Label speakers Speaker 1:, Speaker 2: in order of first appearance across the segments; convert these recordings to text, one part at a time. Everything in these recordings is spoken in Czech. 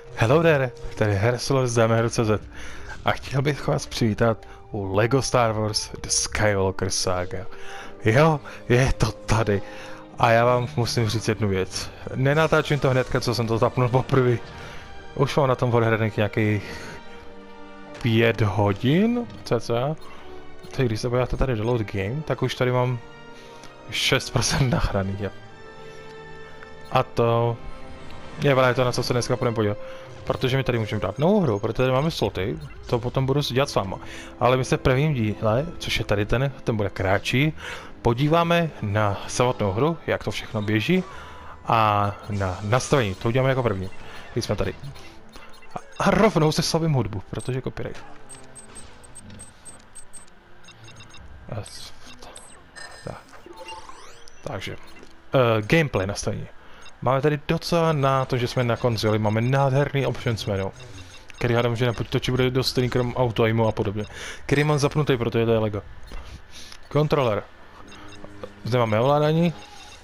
Speaker 1: Hello there, tady je Hersolor z DMHR.cz a chtěl bych vás přivítat u LEGO Star Wars The Skywalker Saga. Jo, je to tady. A já vám musím říct jednu věc. Nenatáčím to hnedka, co jsem to zapnul poprvé. Už mám na tom odhraných nějakých 5 hodin, cca. Teď když se podíváte tady do load game, tak už tady mám 6% nahraný. A to je právě to, na co se dneska půjdeme podívat. Protože mi tady můžeme dát novou hru, protože tady máme sloty, to potom budu si dělat s váma. Ale my se v prvním díle, což je tady ten bude kratší, podíváme na samotnou hru, jak to všechno běží a na nastavení, to uděláme jako první. Když jsme tady. A rovnou se slavím hudbu, protože copyright. Takže, gameplay nastavení. Máme tady docela na to, že jsme na konzoli, máme nádherný options menu, který hádám, že na počítači bude dost stejný krom auto-aimu a podobně, který mám zapnutý, protože to je LEGO. Kontroler. Zde máme ovládání.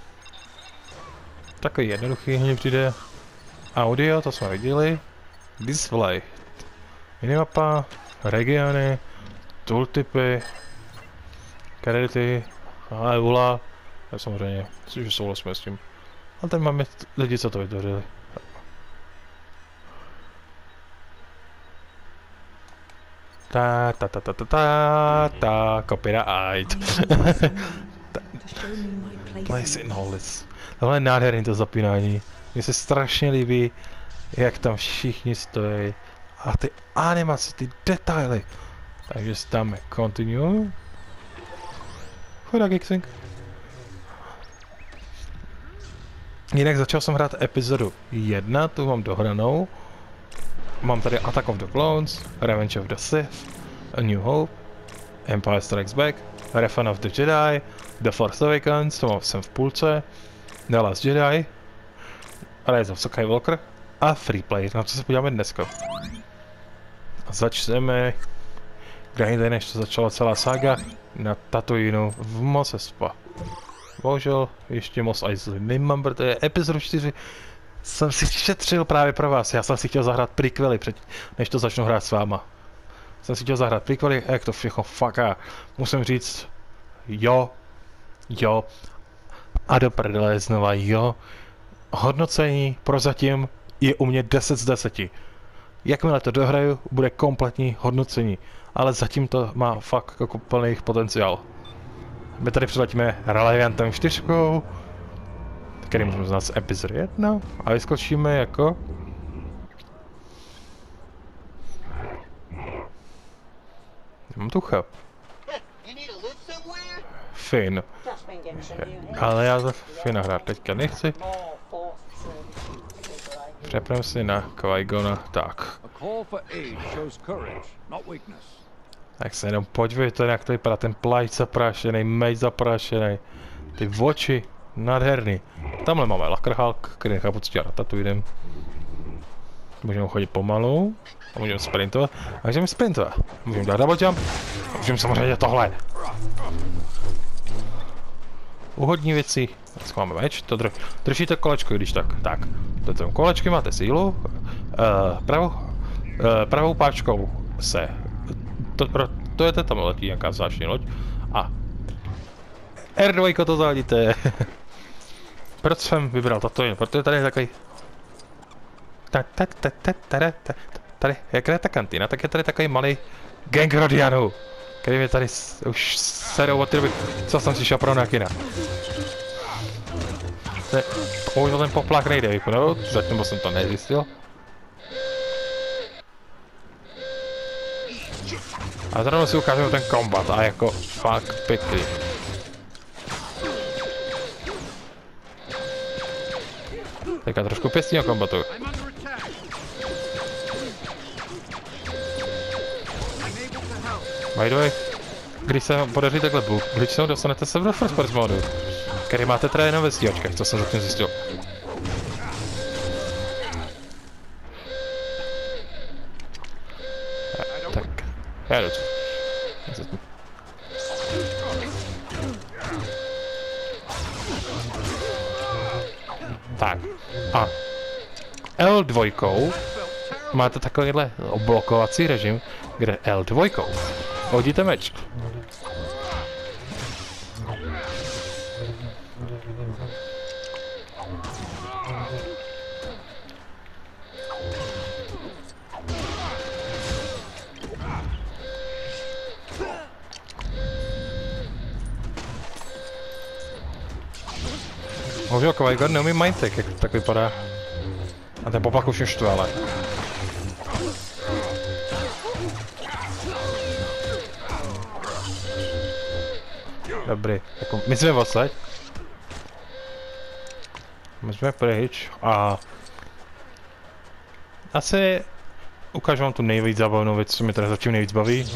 Speaker 1: Takový jednoduchý, mně přijde. Audio, to jsme viděli. Display. Minimapa, regiony, tooltipy, kredity, EULA, a samozřejmě, což souhlasíme s tím. A tady máme lidi, co to vytvořili. Copyright. Place in Hollis. Tohle je nádherný to zapínání. Mně se strašně líbí, jak tam všichni stojí. A ty animace, ty detaily. Takže si dáme continue. Chudá Geeksync. Jinak začal jsem hrát epizodu 1, tu mám dohranou. Mám tady Attack of the Clones, Revenge of the Sith, A New Hope, Empire Strikes Back, Return of the Jedi, The Force Awakens, to jsem v půlce, The Last Jedi, Rise of Skywalker a Freeplay, na co se podíváme dneska. Začneme, kde než to začala celá saga, na Tatooinu v Mos Espa. Bohužel ještě Mos Eisley nemám, protože epizodu 4 jsem si šetřil právě pro vás. Já jsem si chtěl zahrát prequely předtím, než to začnu hrát s váma. Jsem si chtěl zahrát prequely, jak to všechno fucká. Musím říct, jo, a do prdele znova jo. Hodnocení prozatím je u mě 10 z 10. Jakmile to dohraju, bude kompletní hodnocení. Ale zatím to má fakt jako plný potenciál. My tady přiletíme Reliantem 4, který můžeme znát z epizody 1 a vyskočíme jako nemám tucha. Finn. Ale já za Finna hrát teďka nechci. Přepneme si na Qui-Gona, tak. Tak se jenom podívejte, jak to vypadá, ten plajt zaprášený, meč zaprášený, ty oči, nádherný. Tamhle máme Lakrhalk, který nechápu, co dělat, Tatooinem. Můžeme chodit pomalu, a můžeme sprintovat, a můžeme sprintovat. Můžeme dát double jump, a můžeme samozřejmě dělat tohle. Úhodní věci, tak máme meč, to držíte kolečko, když tak, do toho kolečky máte sílu, pravou páčkou se to je tam letí nějaká zvláštní loď. A R2 to zahodíte. Proč jsem vybral Tatooine? Protože tady je takový tady, jak je ta kantina, tak je tady takový malý gang Rodianů, který mě tady už serou od té doby, co jsem si šel pro kina. Už ten poplach nejde vypnout, zatím jsem to nezjistil. A zrovna si ukážeme ten kombat a jako fakt pěkný. Teďka trošku pěstního kombatu. By the way, když se vám podaří takhle glitchnout, dostanete se do first person modu, který máte teda jenom ve stíhačkách, co jsem zatím zjistil. Tak, já jdu. Tak, a L2 máte takovýhle oblokovací režim, kde L2 hodíte meč. Bohužel Qui-Gon neumí mindtech, jak tak vypadá. A ten popak už mě štve, ale. Dobrý, jako my jsme odsaď. My jsme pryč a... Asi ukážu vám tu nejvíc zábavnou věc, co mě teda zatím nejvíc baví.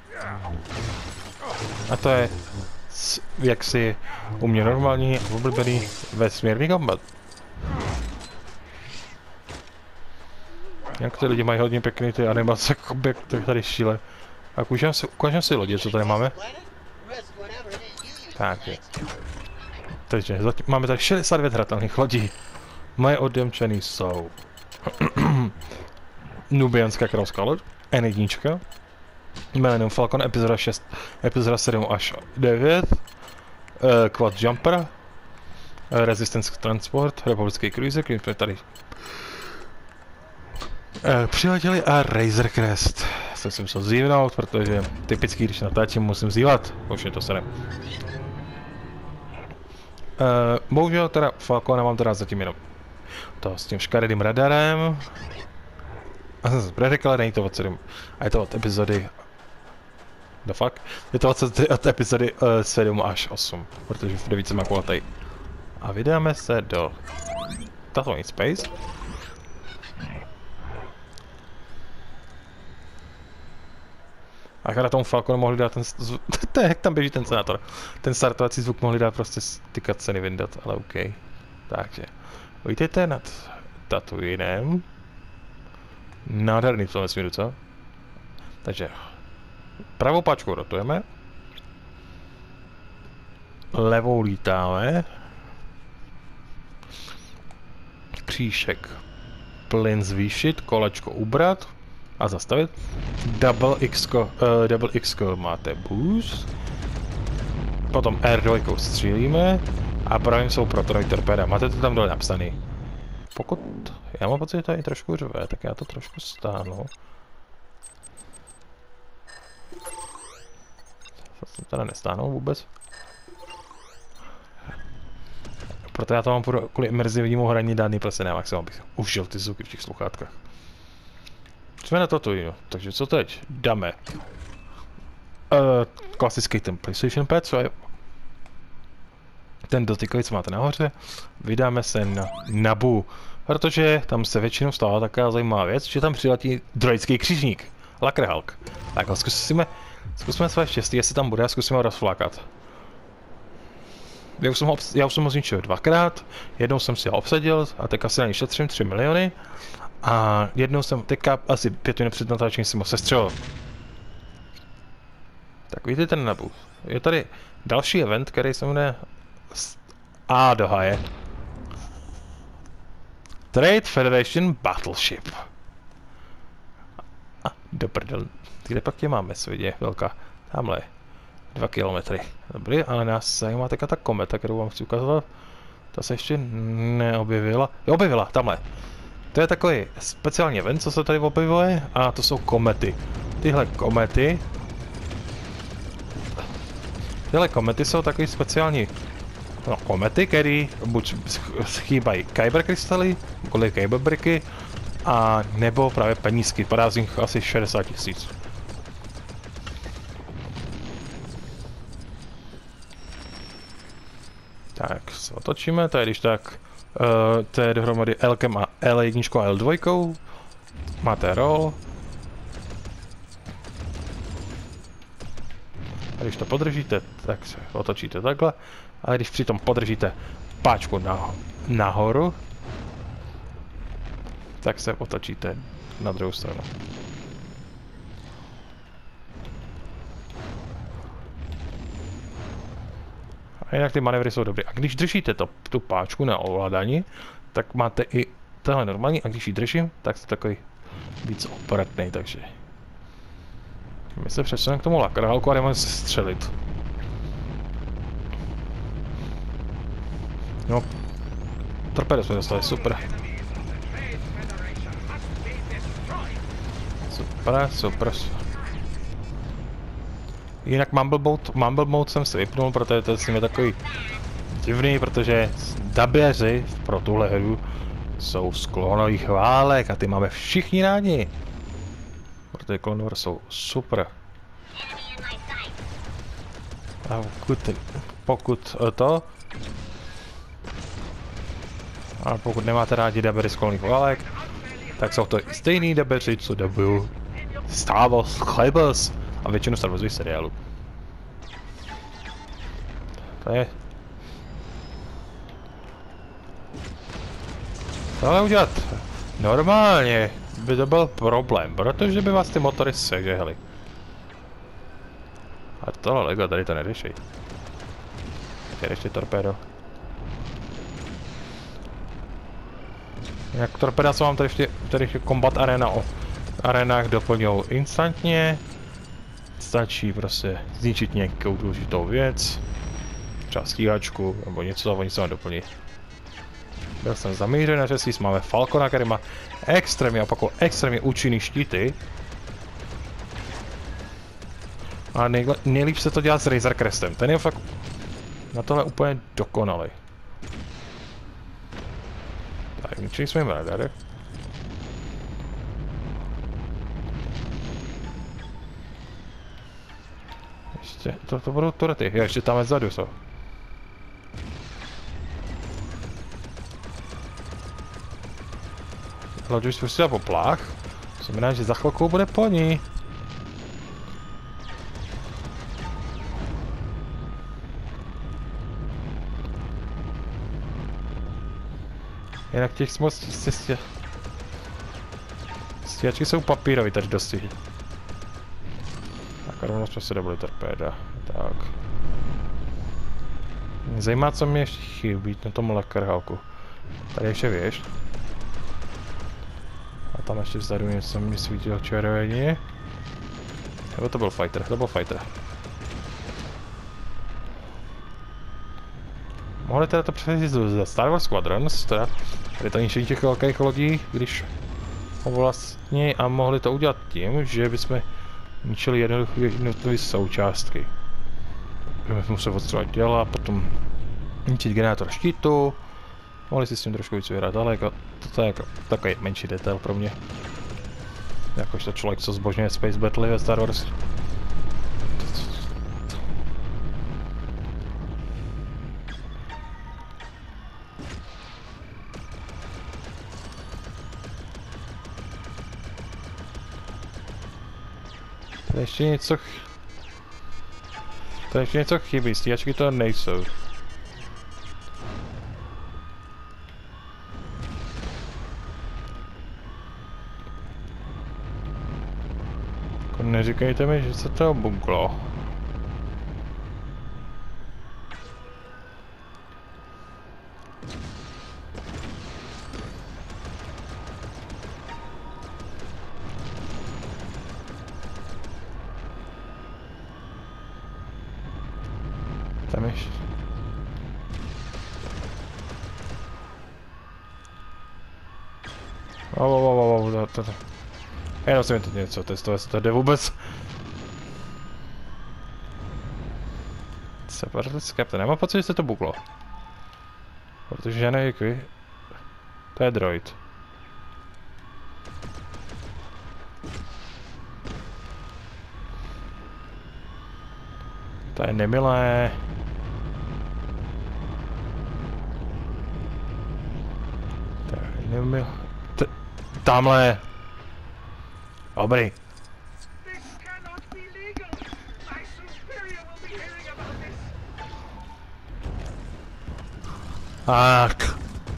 Speaker 1: A to je jak si u mě normální oblíbený vesmírný kombat. Jak ty lidi mají hodně pěkný ty animace, jak tady šíle. A ukážem si lodě, co tady máme. Tak je. Takže máme tady 69 hratelných lodí. Moje odemčený jsou Nubianská královská loď, N1, Millennium Falcon, epizoda 6, epizoda 7 až 9, Quad Jumper, Resistance Transport, Republický cruiser, který jsme tady přiletěli, a Razor Crest. To jsem musel zívnout, protože typicky, když natáčím, musím zívat. Už je to sere. Bohužel teda Falcona mám teda zatím jenom to s tím škaredým radarem. A jsem se preřekl, není to od 7. A je to od epizody... The fuck? Je to od epizody 7 až 8, protože v 9 má kulatej. A vydáme se do Tatooine Space. A na tomu Falconu mohli dát ten zvuk, jak tam běží ten senátor. Ten startovací zvuk mohli dát prostě ty cutsceny vyndat, ale OK. Takže, vítejte nad Tatooinem. Nádherný v tom vesmíru, co? Takže, pravou páčkou rotujeme. Levou lítáme. Křížek. Plyn zvýšit, kolečko ubrat. A zastavit. Double X máte boost. Potom R2 střílíme. A pravým jsou protonový torpéda. Máte to tam dole napsaný. Pokud... Já mám pocit, že tady trošku řve, tak já to trošku stáhnu. To jsem teda nestáhnul vůbec. Proto já to mám kvůli imerzivnímu hraní daný prostě na maximum, abych užil ty zvuky v těch sluchátkách. Jsme na Tatooine, takže co teď? Dáme klasický ten PlayStation Pad, co je ten dotykový, máte nahoře. Vydáme se na Naboo, protože tam se většinou stává taková zajímavá věc, že tam přiletí droidský křižník, Lakrehulk. Tak ho zkusíme své štěstí, jestli tam bude, a zkusíme ho rozflákat. Já už jsem ho zničil dvakrát, jednou jsem si ho obsadil a teďka si na něj šetřím 3 miliony. A jednou jsem teďka asi 5 minut před natáčením jsem ho sestřelil. Tak vidíte ten Naboo. Je tady další event, který se jmenuje A do haje. Trade Federation Battleship. A do prdel. Kde pak tě máme, svědě, velká. Tamhle. 2 kilometry. Dobrý, ale nás zajímá teďka ta kometa, kterou vám chci ukázat. Ta se ještě neobjevila. Jo, objevila, tamhle. To je takový speciální event, co se tady objevuje, a to jsou komety. Tyhle komety jsou takový speciální komety, které buď schýbají kyber krystaly, kvůli kyber bricky, a nebo právě penízky. Padá z nich asi 60 000. Tak se otočíme, tady když tak. To je dohromady L-kem a L1 a L2. Máte roll. A když to podržíte, tak se otočíte takhle. A když přitom podržíte páčku nahoru, tak se otočíte na druhou stranu. A jinak ty manévry jsou dobré. A když držíte tu páčku na ovládání, tak máte i tohle normální, a když ji držím, tak to takový víc opratnej, takže... My se přesuneme k tomu lakrálku a jdeme se střelit. No, torpedo jsme dostali, super. Super. Jinak Mumble Mode jsem si vypnul, protože to je takový divný, protože daběři pro tuhle hru jsou z klonových válek a ty máme všichni rádi. Protože Clone Wars jsou super. A pokud nemáte rádi dabery z klonových válek, tak jsou to stejný dabeři, co dabují Star Wars Rebels a většinu Star Warsových seriálů. To je... Tohle udělat normálně by to byl problém, protože by vás ty motory sežehly. A tohle Lego tady to neřeší. Tady ještě torpédo. Jak torpéda jsou vám tady ještě Combat Arena o arenách doplňují instantně. Stačí prostě zničit nějakou důležitou věc. Třeba stíhačku nebo něco, oni se vám doplní. Byl jsem zamířen na řesíc, máme Falcona, který má extrémně účinný štíty. A nejlíp se to dělá s Razor Crestem, ten je fakt na tohle úplně dokonalý. Tak, ničili jsme jim radary. Ještě, to budou turety, ještě tam vzadu jsou. Loď už spustila poplach, znamená, že za chvilku bude po ní. Jinak těch stíhačky jsou papírový tady dosti. Tak rovnou jsme se dobili torpéda. Tak. Mě zajímá, co mi ještě chybí na tom lakrhálku. Tady ještě věž. A tam ještě vzadu něco mi svítilo červeně. Nebo to byl fighter, Mohli teda to převést ze Star Wars Squadrons, teda tady to ničení těch velkých lodí, když ho vlastně, a mohli to udělat tím, že bychom ničili jednotlivé součástky. Bychom se odstřelovat děla, potom ničit generátor štítu, mohli si s tím trošku víc vyhrát, ale jako, to je jako takový menší detail pro mě. Jakožto člověk, co zbožňuje Space Battle ve Star Wars. Tady ještě něco chybí, stíhačky to nejsou. Neříkejte mi, že se to buglo. Tam ještě. Jenom jsem to něco testovat, jestli to jde vůbec. Separatist Captain, nemám pocit, že se to buglo. Protože já nevím, to je droid. To je nemilé. To je nemilé. Tamhle. Dobrý. Tak.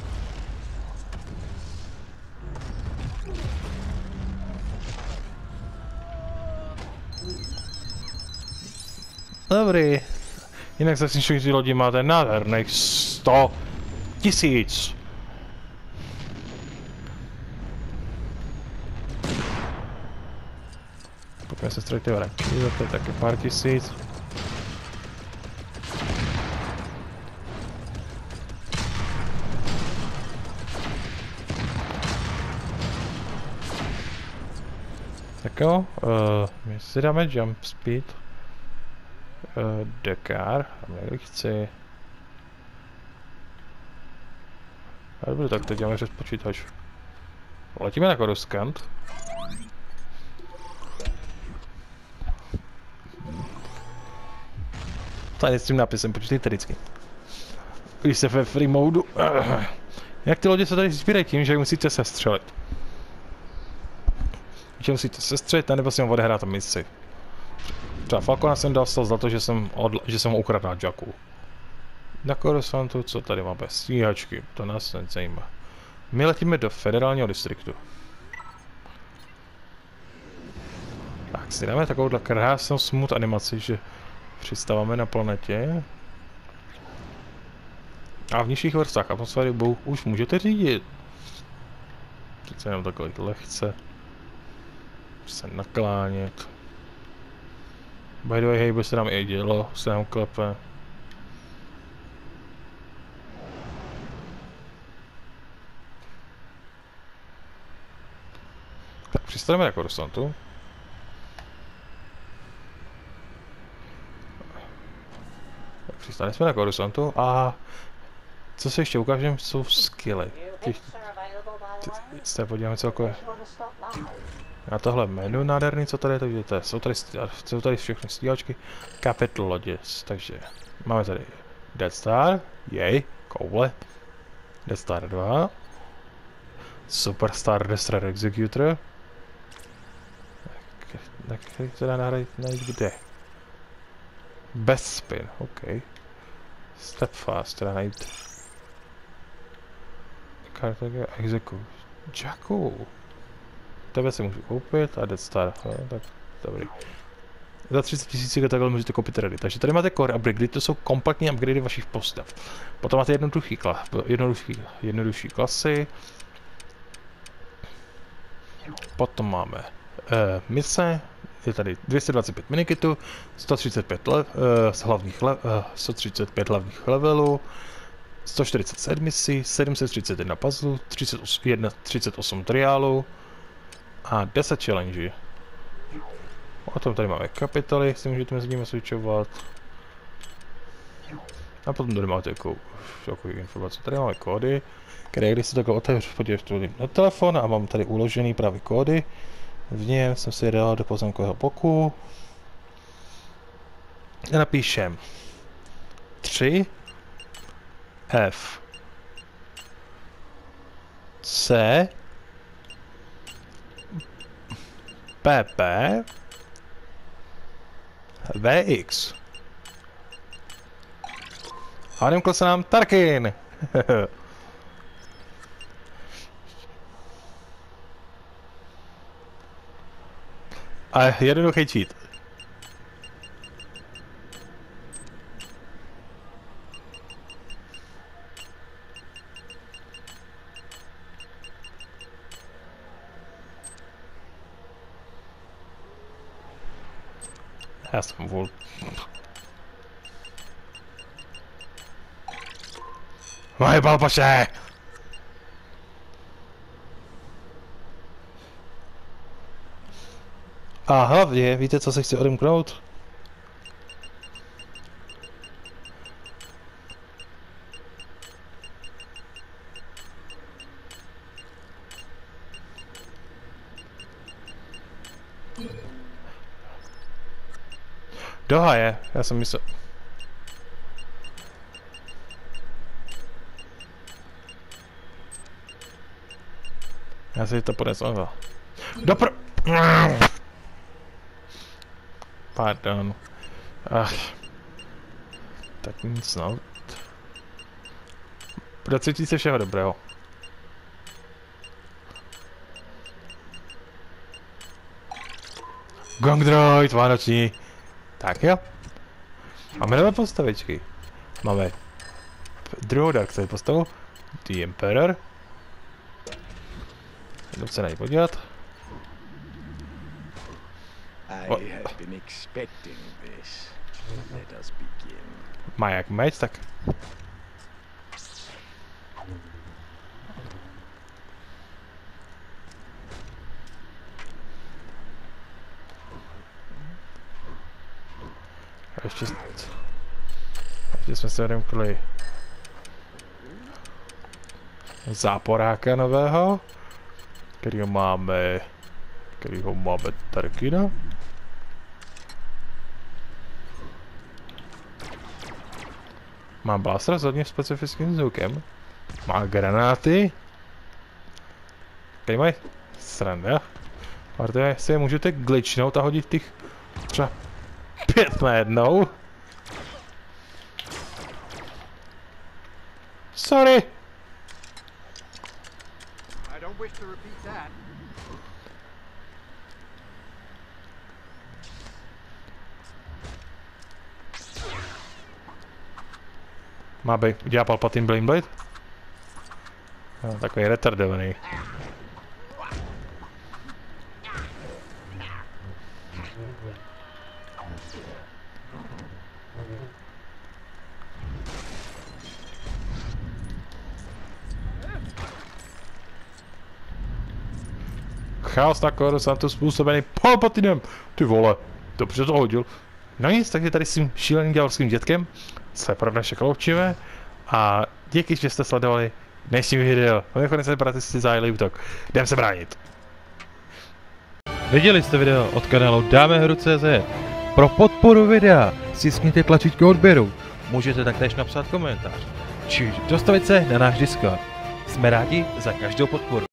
Speaker 1: Dobrý. Jinak se si lodi máte nádherných 100 000. Pojďme se strojit ty vratky, to je taky pár tisíc. Tak jo, my si dáme jump speed. Dakar, a měli chci. Dobře, tak teď děláme přes počítač. Letíme na Coruscant. Tady s tím nápisem, počítejte vždycky. Když se ve free modu. Jak ty lodě se tady sbírají tím, že musíte sestřelit. Že musíte sestřelit, nebo si mu odehrát misi. Třeba Falcona jsem dostal za to, že jsem ukradl na Jacku. Na Coruscantu, co tady máme? Stíhačky, to nás nezajímá. My letíme do federálního distriktu. Tak si dáme takovouhle krásnou smooth animaci, že přistáváme na planetě. A v nižších vrstách atmosféry už můžete řídit. Přece jenom takový lehce. Se naklánět. By the way, hej, by se nám i dělo, se nám klepe. Tak přistaneme na Coruscantu. Přistali jsme na Coruscantu a co se ještě ukážeme, jsou skilly. Se podíváme celkově na tohle menu nádherný, co tady to vidíte. Jsou tady všechny stíhačky, capital lodges, takže máme tady Death Star, jej, koule, Death Star 2, Superstar Destroyer Executor, na který teda najít kde? Bespin, OK. Steadfast, teda najít. Cartagena Execute. Jacku. Tebe si můžu koupit a Death Star, no, tak dobrý. Za 30 000 takhle můžete koupit ready. Takže tady máte core upgrade, to jsou kompaktní upgrady vašich postav. Potom máte jednodušší klasy. Potom máme mise, je tady 225 minikitů, 135 hlavních levelů, 147 misí, 731 puzzlů, 38 triálů a 10 challenge. A potom tady máme kapitoly, si můžete mezi nimi switchovat. A potom tady máte takový informace. Tady máme kódy, které když se takhle otevřu, podívejte na telefon a mám tady uložený právě kódy. V něm jsem si dal do pozemkového boku. A napíšem 3 F C PP VX. A vymkl se nám Tarkin. A jednoduchý cheat. Já jsem vůl. Moje balbaše! A hlavně, víte, co se chci odemknout? Doha je, já jsem myslel... Já si to ponesl. Pardon. Ach. Tak nic no. Docítí se všeho dobrého. Gong Droid, vánoční. Tak jo. Máme nové postavičky. Máme druhou Darkseid postavu. The Emperor. Jdu se na ní podívat.
Speaker 2: have been expecting this. Let us begin.
Speaker 1: Má jak meč, tak... Ještě jsme se odemkli záporáka nového, kterýho máme Tarkina. Má blástra s hodně specifickým zvukem. Má granáty. Tady mají sranda. Ale si je můžete glitchnout a hodit těch třeba 5 najednou. Sorry.
Speaker 2: I don't wish to repeat that.
Speaker 1: Má být, udělá Palpatine Blade Blade? No, takový retardovaný. Chaos na Coruscantu způsobený Palpatinem! Ty vole, dobře to hodil. No nic, takže tady s tím šíleným dělorským dětkem se pro dnešek loučíme a díky, že jste sledovali dnešní video. Nakonec separatisti zahájili útok. Jdem se bránit.
Speaker 3: Viděli jste video od kanálu Dámehru.cz. Pro podporu videa stiskněte tlačítko odběru. Můžete taktéž napsat komentář. Či dostavit se na náš Discord. Jsme rádi za každou podporu.